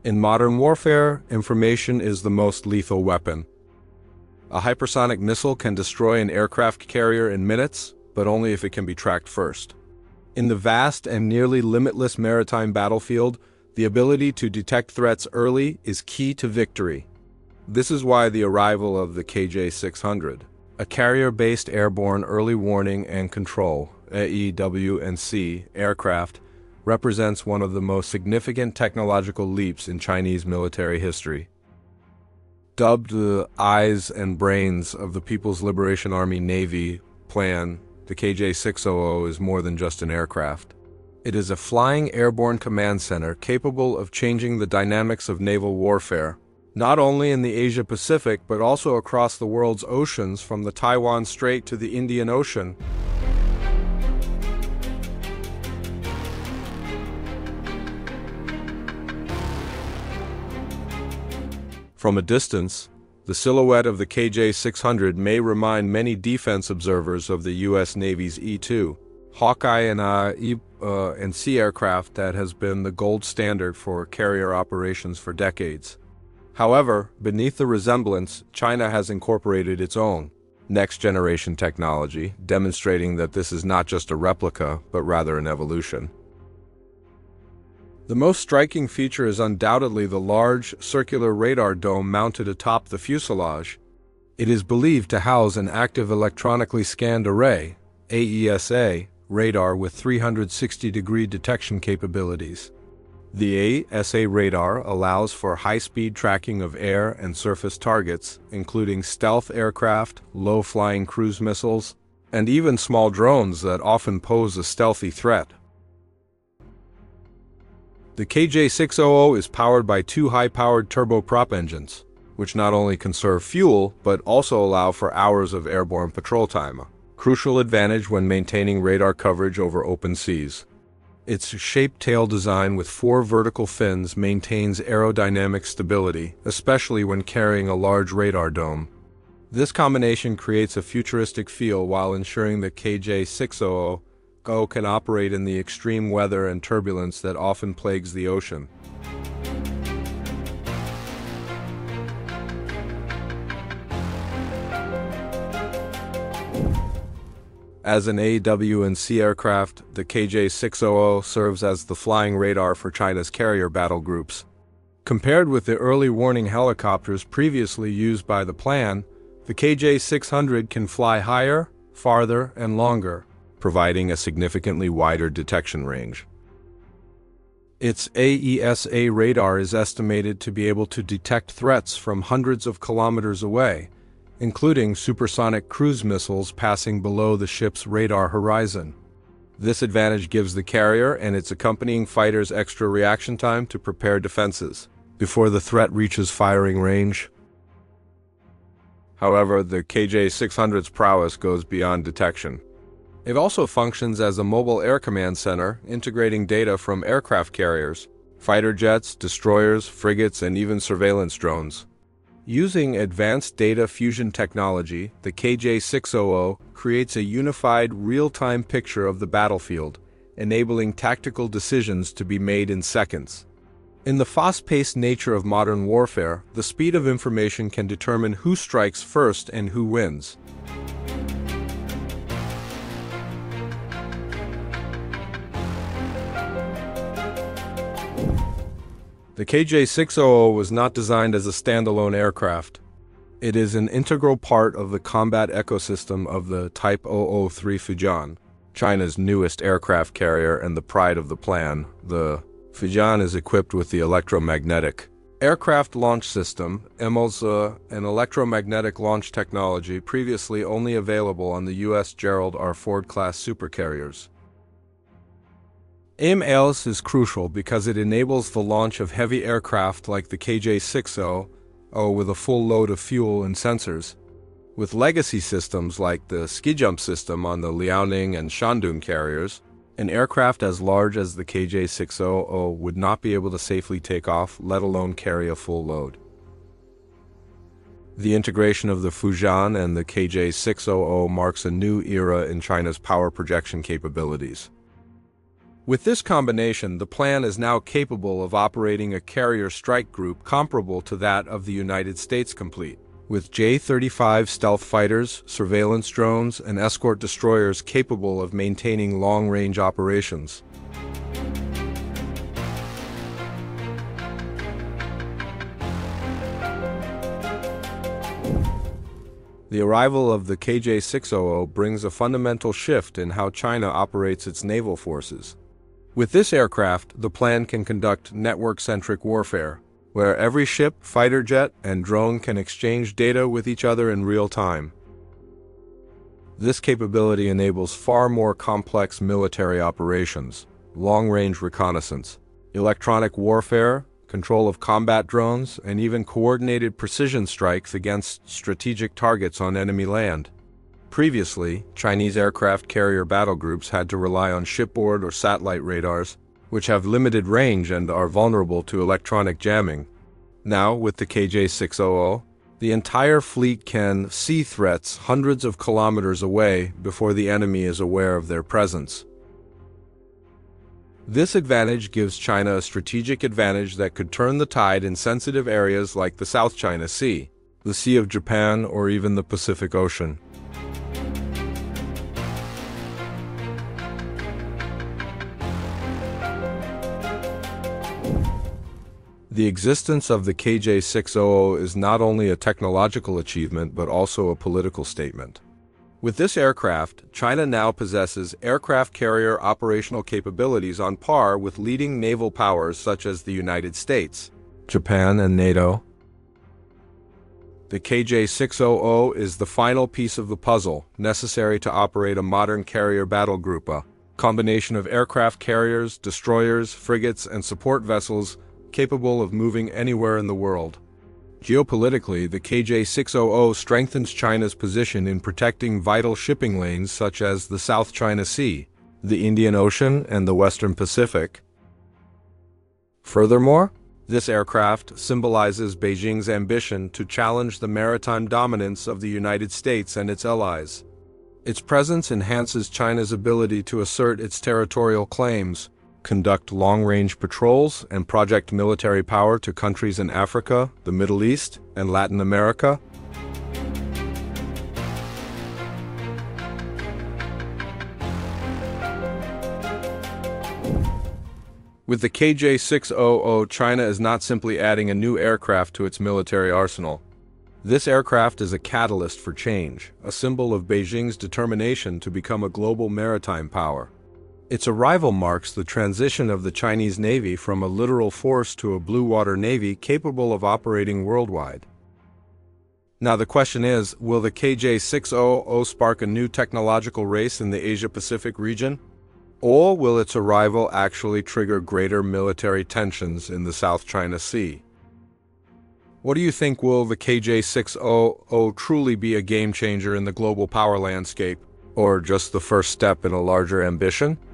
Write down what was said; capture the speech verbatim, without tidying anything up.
In modern warfare, information is the most lethal weapon. A hypersonic missile can destroy an aircraft carrier in minutes, but only if it can be tracked first. In the vast and nearly limitless maritime battlefield, the ability to detect threats early is key to victory. This is why the arrival of the K J six hundred, a carrier-based airborne early warning and control A E W and C aircraft, represents one of the most significant technological leaps in Chinese military history. Dubbed the eyes and brains of the People's Liberation Army Navy plan, the K J six hundred is more than just an aircraft. It is a flying airborne command center capable of changing the dynamics of naval warfare, not only in the Asia-Pacific but also across the world's oceans from the Taiwan Strait to the Indian Ocean. From a distance, the silhouette of the K J six hundred may remind many defense observers of the U S Navy's E two Hawkeye and A E and C aircraft that has been the gold standard for carrier operations for decades. However, beneath the resemblance, China has incorporated its own next-generation technology, demonstrating that this is not just a replica, but rather an evolution. The most striking feature is undoubtedly the large, circular radar dome mounted atop the fuselage. It is believed to house an active electronically scanned array, A E S A, radar with three hundred sixty degree detection capabilities. The A E S A radar allows for high-speed tracking of air and surface targets, including stealth aircraft, low-flying cruise missiles, and even small drones that often pose a stealthy threat. The K J six hundred is powered by two high-powered turboprop engines, which not only conserve fuel, but also allow for hours of airborne patrol time, a crucial advantage when maintaining radar coverage over open seas. Its shaped tail design with four vertical fins maintains aerodynamic stability, especially when carrying a large radar dome. This combination creates a futuristic feel while ensuring that K J six hundred can operate in the extreme weather and turbulence that often plagues the ocean. As an A E W and C aircraft, the K J six hundred serves as the flying radar for China's carrier battle groups. Compared with the early warning helicopters previously used by the plan, the K J six hundred can fly higher, farther, and longer, providing a significantly wider detection range. Its A E S A radar is estimated to be able to detect threats from hundreds of kilometers away, including supersonic cruise missiles passing below the ship's radar horizon. This advantage gives the carrier and its accompanying fighters extra reaction time to prepare defenses before the threat reaches firing range. However, the K J six hundred's prowess goes beyond detection. It also functions as a mobile air command center, integrating data from aircraft carriers, fighter jets, destroyers, frigates, and even surveillance drones. Using advanced data fusion technology, the K J six hundred creates a unified, real-time picture of the battlefield, enabling tactical decisions to be made in seconds. In the fast-paced nature of modern warfare, the speed of information can determine who strikes first and who wins. The K J six hundred was not designed as a standalone aircraft. It is an integral part of the combat ecosystem of the Type zero zero three Fujian, China's newest aircraft carrier and the pride of the plan. The Fujian is equipped with the electromagnetic aircraft launch system, EMALS, an electromagnetic launch technology previously only available on the U S Gerald R. Ford-class supercarriers. EMALS is crucial because it enables the launch of heavy aircraft like the K J six hundred with a full load of fuel and sensors. With legacy systems like the ski jump system on the Liaoning and Shandong carriers, an aircraft as large as the K J six hundred would not be able to safely take off, let alone carry a full load. The integration of the Fujian and the K J six hundred marks a new era in China's power projection capabilities. With this combination, the plan is now capable of operating a carrier strike group comparable to that of the United States, complete with J thirty-five stealth fighters, surveillance drones, and escort destroyers capable of maintaining long-range operations. The arrival of the K J six hundred brings a fundamental shift in how China operates its naval forces. With this aircraft, the plan can conduct network-centric warfare, where every ship, fighter jet, and drone can exchange data with each other in real time. This capability enables far more complex military operations, long-range reconnaissance, electronic warfare, control of combat drones, and even coordinated precision strikes against strategic targets on enemy land. Previously, Chinese aircraft carrier battle groups had to rely on shipboard or satellite radars, which have limited range and are vulnerable to electronic jamming. Now, with the K J six hundred, the entire fleet can see threats hundreds of kilometers away before the enemy is aware of their presence. This advantage gives China a strategic advantage that could turn the tide in sensitive areas like the South China Sea, the Sea of Japan, or even the Pacific Ocean. The existence of the K J six hundred is not only a technological achievement but also a political statement. With this aircraft, China now possesses aircraft carrier operational capabilities on par with leading naval powers such as the United States, Japan, and NATO. The K J six hundred is the final piece of the puzzle necessary to operate a modern carrier battle group, a combination of aircraft carriers, destroyers, frigates, and support vessels capable of moving anywhere in the world. Geopolitically, the K J six hundred strengthens China's position in protecting vital shipping lanes such as the South China Sea, the Indian Ocean, and the Western Pacific. Furthermore, this aircraft symbolizes Beijing's ambition to challenge the maritime dominance of the United States and its allies. Its presence enhances China's ability to assert its territorial claims, conduct long-range patrols, and project military power to countries in Africa, the Middle East, and Latin America. With the K J six hundred, China is not simply adding a new aircraft to its military arsenal. This aircraft is a catalyst for change, a symbol of Beijing's determination to become a global maritime power. Its arrival marks the transition of the Chinese Navy from a littoral force to a blue water navy capable of operating worldwide. Now the question is, will the K J six hundred spark a new technological race in the Asia-Pacific region? Or will its arrival actually trigger greater military tensions in the South China Sea? What do you think? Will the K J six hundred truly be a game changer in the global power landscape, or just the first step in a larger ambition?